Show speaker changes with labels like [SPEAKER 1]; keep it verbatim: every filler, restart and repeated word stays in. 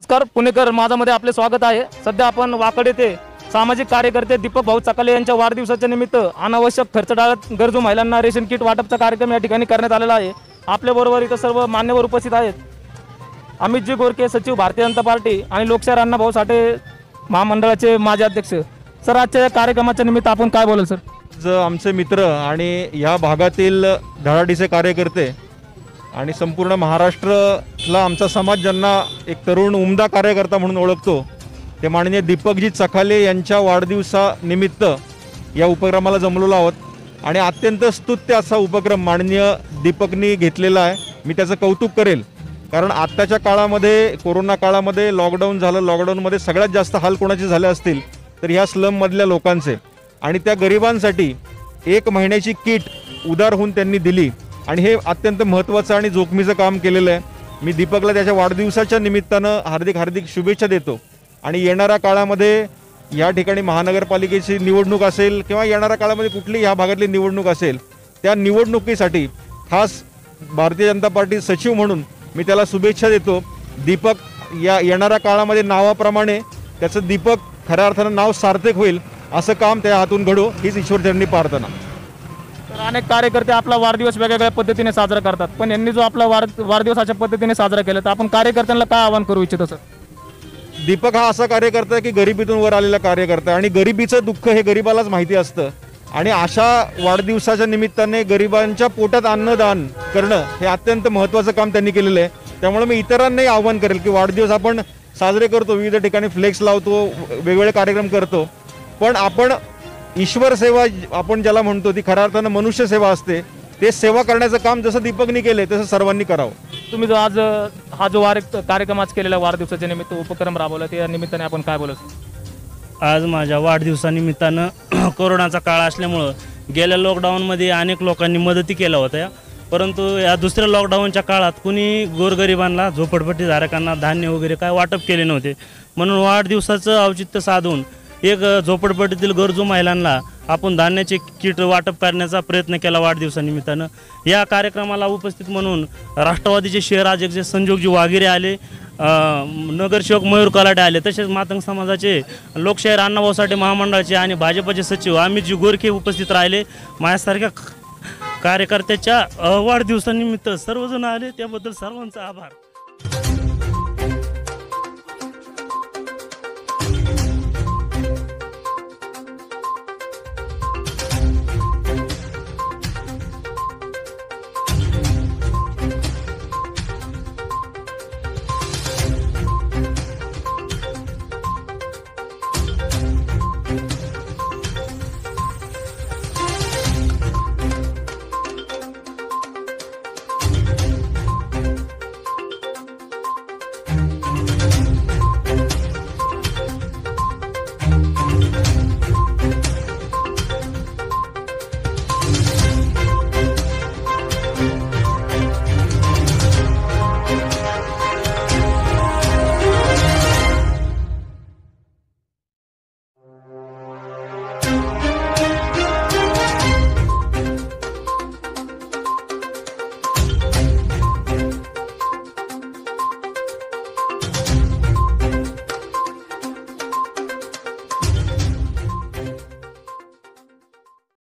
[SPEAKER 1] नमस्कार पुणेकर माझामध्ये आपले स्वागत आहे। सध्या आपण वाकड येथे सामाजिक कार्यकर्ते दीपक भाऊ चकाले यांच्या वाढदिवसाच्या निमित्त अनावश्यक खर्च टाळत गरजू महिलांना रेशन किट वाटपचा कार्यक्रम या ठिकाणी करण्यात आलेला आहे। आपल्या बरोबर इथं सर्व मान्यवर उपस्थित आहेत। अमितजी गोरके सचिव भारतीय जनता पार्टी आणि लोकशाहीर अण्णाभाऊ साठे महामंडळाचे माजी अध्यक्ष। सर आजच्या या कार्यक्रमाच्या निमित्त आपण काय बोलाल सर?
[SPEAKER 2] ज आमचे मित्र आणि या भागातील धडाडीचे कार्यकर्ते आणि संपूर्ण महाराष्ट्रातला आमचा समाज ज्यांना एक तरुण उमदा कार्यकर्ता म्हणून ओळखतो ते माननीय दीपकजी चकाले यांच्या वाढदिवसानिमित्त या उपक्रमाला जमलेलो आहोत आणि अत्यंत स्तुत्य असा उपक्रम माननीय दीपकनी घेतलेला आहे। मी त्याचं कौतुक करेल कारण आत्ताच्या काळामध्ये कोरोना काळामध्ये लॉकडाऊन झालं, लॉकडाऊनमध्ये सगळ्यात जास्त हाल कोणाचे झाले असतील तर ह्या स्लममधल्या लोकांचे आणि त्या गरिबांसाठी एक महिन्याची किट उदार होऊन त्यांनी दिली आणि हे अत्यंत महत्त्वाचं आणि जोखमीचं काम केलेलं आहे। मी दीपकला त्याच्या वाढदिवसाच्या निमित्तानं हार्दिक हार्दिक शुभेच्छा देतो आणि येणाऱ्या काळामध्ये या ठिकाणी महानगरपालिकेची निवडणूक असेल किंवा येणाऱ्या काळामध्ये कुठली ह्या भागातली निवडणूक असेल त्या निवडणुकीसाठी खास भारतीय जनता पार्टी सचिव म्हणून मी त्याला शुभेच्छा देतो। दीपक या येणाऱ्या काळामध्ये नावाप्रमाणे त्याचं दीपक खऱ्या अर्थानं नाव सार्थक होईल असं काम त्या हातून घडो हीच ईश्वरचरणी प्रार्थना।
[SPEAKER 1] तर अनेक कार्यकर्ते आपला वाढदिवस वेगवेगळ्या पद्धतीने साजरा करतात पण यांनी जो आपला वाढ वाढदिवसाच्या पद्धतीने साजरा केला तर आपण कार्यकर्त्यांना काय आवाहन करू इच्छितो सर?
[SPEAKER 2] दीपक हा असा कार्यकर्ता आहे की गरिबीतून वर आलेला कार्यकर्ता आणि गरिबीचं दुःख हे गरिबालाच माहिती असतं आणि अशा वाढदिवसाच्या निमित्ताने गरिबांच्या पोटात अन्नदान करणं हे अत्यंत महत्त्वाचं काम त्यांनी केलेलं आहे। त्यामुळे मी इतरांनाही आवाहन करेल की वाढदिवस आपण साजरे करतो, विविध ठिकाणी फ्लेक्स लावतो, वेगवेगळे कार्यक्रम करतो, पण आपण ईश्वर सेवा आपण ज्याला म्हणतो ती खऱ्या अर्थानं मनुष्य सेवा असते। ते सेवा करण्याचं काम जसं दीपकनी केले तसं सर्वांनी करावं।
[SPEAKER 1] तुम्ही जो आज हा जो वार कार्यक्रम आज केलेला वाढदिवसाच्या निमित्त उपक्रम राबवला त्या निमित्ताने आपण काय बोलत?
[SPEAKER 3] आज माझ्या वाढदिवसानिमित्तानं कोरोनाचा काळ असल्यामुळं गेल्या लॉकडाऊनमध्ये अनेक लोकांनी मदती केल्या होत्या परंतु या दुसऱ्या लॉकडाऊनच्या काळात कुणी गोरगरिबांना झोपडपट्टीधारकांना धान्य वगैरे काय वाटप केले नव्हते म्हणून वाढदिवसाचं औचित्य साधून एक झोपडपट्टीतील गरजू महिलांना आपण धान्याचे किट वाटप करण्याचा प्रयत्न केला वाढदिवसानिमित्तानं। या कार्यक्रमाला उपस्थित म्हणून राष्ट्रवादीचे शहर अध्यक्ष संजोगजी वागिरे आले, नगरसेवक मयूर कलाटे आले, तसेच मातंग समाजाचे लोकशाहीर अण्णाभाऊ साठे महामंडळाचे आणि भाजपचे सचिव अमितजी गोरके उपस्थित राहिले। माझ्यासारख्या कार्यकर्त्याच्या वाढदिवसानिमित्त सर्वजण आले त्याबद्दल सर्वांचा आभार।